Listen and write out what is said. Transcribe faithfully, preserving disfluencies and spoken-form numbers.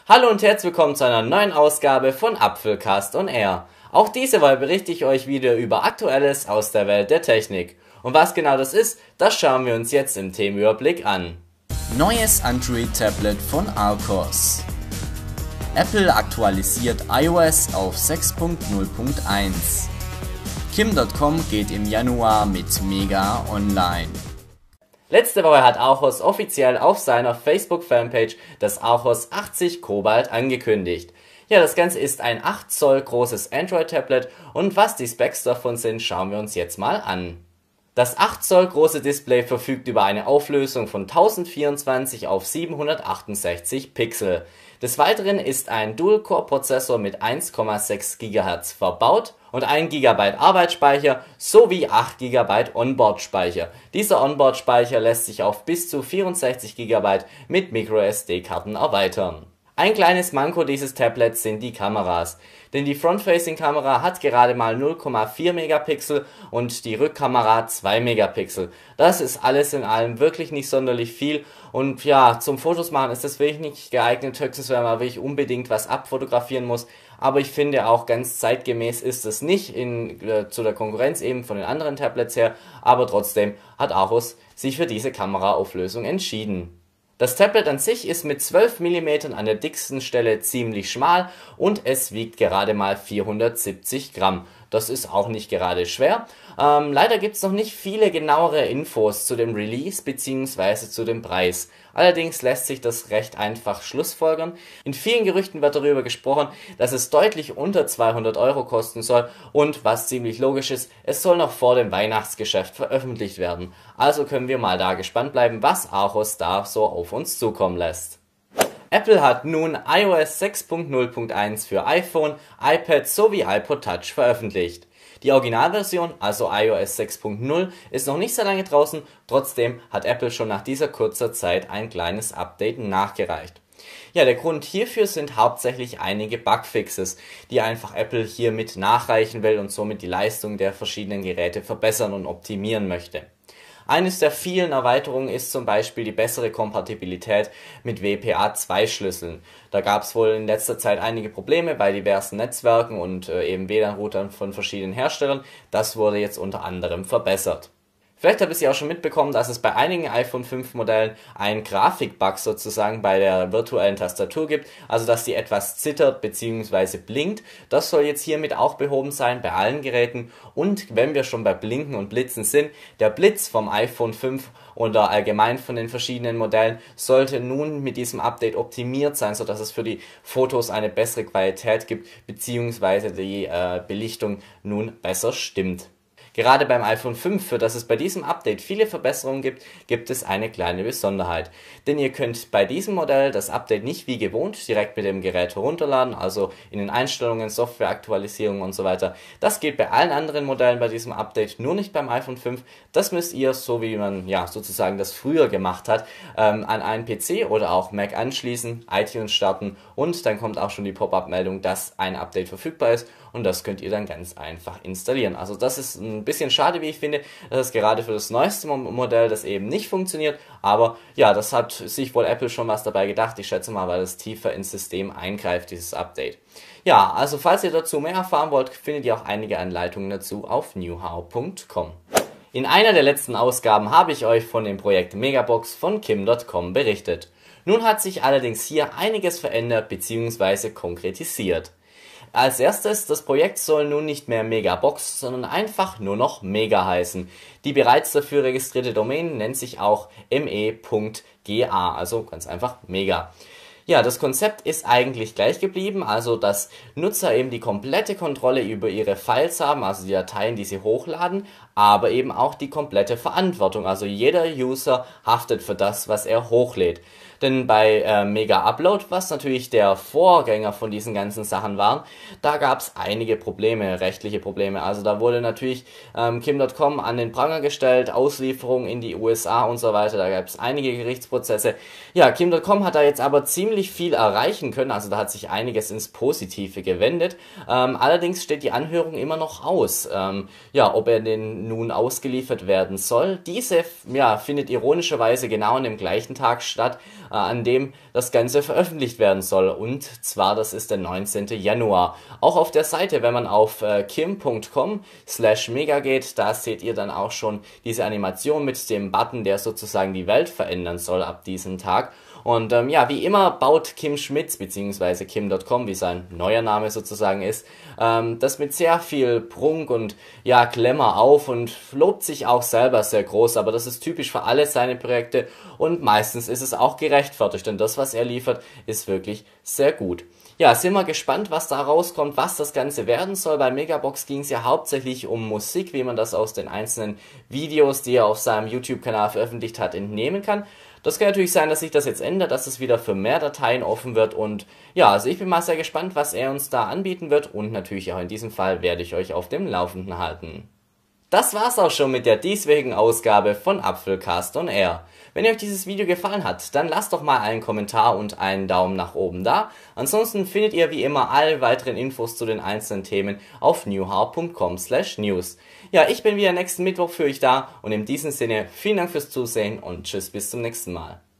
Hallo und herzlich willkommen zu einer neuen Ausgabe von Apfelcast on Air. Auch diese Woche berichte ich euch wieder über Aktuelles aus der Welt der Technik. Und was genau das ist, das schauen wir uns jetzt im Themenüberblick an. Neues Android-Tablet von Archos. Apple aktualisiert iOS auf sechs Punkt null Punkt eins. Kim Punkt com geht im Januar mit Mega online. Letzte Woche hat Archos offiziell auf seiner Facebook-Fanpage das Archos achtzig Cobalt angekündigt. Ja, das Ganze ist ein acht Zoll großes Android-Tablet und was die Specs davon sind, schauen wir uns jetzt mal an. Das acht Zoll große Display verfügt über eine Auflösung von tausendvierundzwanzig auf siebenhundertachtundsechzig Pixel. Des Weiteren ist ein Dual-Core-Prozessor mit eins Komma sechs Gigahertz verbaut und ein Gigabyte Arbeitsspeicher sowie acht Gigabyte Onboard-Speicher. Dieser Onboard-Speicher lässt sich auf bis zu vierundsechzig Gigabyte mit MicroSD-Karten erweitern. Ein kleines Manko dieses Tablets sind die Kameras, denn die Front-Facing-Kamera hat gerade mal null Komma vier Megapixel und die Rückkamera zwei Megapixel. Das ist alles in allem wirklich nicht sonderlich viel und ja, zum Fotos machen ist das wirklich nicht geeignet, höchstens wenn man wirklich unbedingt was abfotografieren muss, aber ich finde auch ganz zeitgemäß ist es nicht in, äh, zu der Konkurrenz eben von den anderen Tablets her, aber trotzdem hat Archos sich für diese Kameraauflösung entschieden. Das Tablet an sich ist mit zwölf Millimeter an der dicksten Stelle ziemlich schmal und es wiegt gerade mal vierhundertsiebzig Gramm. Das ist auch nicht gerade schwer. Ähm, leider gibt es noch nicht viele genauere Infos zu dem Release bzw. zu dem Preis. Allerdings lässt sich das recht einfach schlussfolgern. In vielen Gerüchten wird darüber gesprochen, dass es deutlich unter zweihundert Euro kosten soll und, was ziemlich logisch ist, es soll noch vor dem Weihnachtsgeschäft veröffentlicht werden. Also können wir mal da gespannt bleiben, was Archos da so auf uns zukommen lässt. Apple hat nun iOS sechs Punkt null Punkt eins für iPhone, iPad sowie iPod Touch veröffentlicht. Die Originalversion, also iOS sechs Punkt null, ist noch nicht sehr lange draußen, trotzdem hat Apple schon nach dieser kurzer Zeit ein kleines Update nachgereicht. Ja, der Grund hierfür sind hauptsächlich einige Bugfixes, die einfach Apple hier mit nachreichen will und somit die Leistung der verschiedenen Geräte verbessern und optimieren möchte. Eines der vielen Erweiterungen ist zum Beispiel die bessere Kompatibilität mit W P A zwei Schlüsseln. Da gab es wohl in letzter Zeit einige Probleme bei diversen Netzwerken und äh, eben W L A N-Routern von verschiedenen Herstellern. Das wurde jetzt unter anderem verbessert. Vielleicht habt ihr auch schon mitbekommen, dass es bei einigen iPhone fünf Modellen einen Grafikbug sozusagen bei der virtuellen Tastatur gibt, also dass die etwas zittert bzw. blinkt. Das soll jetzt hiermit auch behoben sein bei allen Geräten und wenn wir schon bei Blinken und Blitzen sind, der Blitz vom iPhone fünf oder allgemein von den verschiedenen Modellen sollte nun mit diesem Update optimiert sein, sodass es für die Fotos eine bessere Qualität gibt bzw. die äh, Belichtung nun besser stimmt. Gerade beim iPhone fünf, für das es bei diesem Update viele Verbesserungen gibt, gibt es eine kleine Besonderheit. Denn ihr könnt bei diesem Modell das Update nicht wie gewohnt direkt mit dem Gerät herunterladen, also in den Einstellungen, Softwareaktualisierungen und so weiter. Das geht bei allen anderen Modellen bei diesem Update, nur nicht beim iPhone fünf. Das müsst ihr, so wie man ja sozusagen das früher gemacht hat, ähm, an einen P C oder auch Mac anschließen, iTunes starten und dann kommt auch schon die Pop-up-Meldung, dass ein Update verfügbar ist und das könnt ihr dann ganz einfach installieren. Also das ist ein Ein bisschen schade, wie ich finde, dass es gerade für das neueste Modell das eben nicht funktioniert, aber ja, das hat sich wohl Apple schon was dabei gedacht, ich schätze mal, weil es tiefer ins System eingreift, dieses Update. Ja, also falls ihr dazu mehr erfahren wollt, findet ihr auch einige Anleitungen dazu auf newhow Punkt com. In einer der letzten Ausgaben habe ich euch von dem Projekt Megabox von Kim Punkt com berichtet. Nun hat sich allerdings hier einiges verändert bzw. konkretisiert. Als erstes, das Projekt soll nun nicht mehr Megabox, sondern einfach nur noch Mega heißen. Die bereits dafür registrierte Domain nennt sich auch me Punkt ga, also ganz einfach Mega. Ja, das Konzept ist eigentlich gleich geblieben, also dass Nutzer eben die komplette Kontrolle über ihre Files haben, also die Dateien, die sie hochladen, aber eben auch die komplette Verantwortung, also jeder User haftet für das, was er hochlädt. Denn bei äh, Mega Upload, was natürlich der Vorgänger von diesen ganzen Sachen war, da gab es einige Probleme, rechtliche Probleme. Also da wurde natürlich ähm, Kim Punkt com an den Pranger gestellt, Auslieferung in die U S A und so weiter, da gab es einige Gerichtsprozesse. Ja, Kim Punkt com hat da jetzt aber ziemlich viel erreichen können, also da hat sich einiges ins Positive gewendet. Ähm, allerdings steht die Anhörung immer noch aus. Ähm, ja, ob er den nun ausgeliefert werden soll. Diese ja, findet ironischerweise genau an dem gleichen Tag statt, äh, an dem das Ganze veröffentlicht werden soll. Und zwar, das ist der neunzehnte Januar. Auch auf der Seite, wenn man auf äh, kim punkt com slash mega geht, da seht ihr dann auch schon diese Animation mit dem Button, der sozusagen die Welt verändern soll ab diesem Tag. Und ähm, ja, wie immer baut Kim Schmitz, beziehungsweise kim punkt com, wie sein neuer Name sozusagen ist, ähm, das mit sehr viel Prunk und ja, Glamour auf und lobt sich auch selber sehr groß, aber das ist typisch für alle seine Projekte und meistens ist es auch gerechtfertigt, denn das, was er liefert, ist wirklich sehr gut. Ja, sind wir gespannt, was da rauskommt, was das Ganze werden soll. Bei Megabox ging es ja hauptsächlich um Musik, wie man das aus den einzelnen Videos, die er auf seinem YouTube-Kanal veröffentlicht hat, entnehmen kann. Das kann natürlich sein, dass sich das jetzt ändert, dass es wieder für mehr Dateien offen wird und ja, also ich bin mal sehr gespannt, was er uns da anbieten wird und natürlich auch in diesem Fall werde ich euch auf dem Laufenden halten. Das war's auch schon mit der dieswöchigen Ausgabe von Apfelcast on Air. Wenn euch dieses Video gefallen hat, dann lasst doch mal einen Kommentar und einen Daumen nach oben da. Ansonsten findet ihr wie immer alle weiteren Infos zu den einzelnen Themen auf newhow punkt com slash news. Ja, ich bin wieder nächsten Mittwoch für euch da und in diesem Sinne vielen Dank fürs Zusehen und tschüss bis zum nächsten Mal.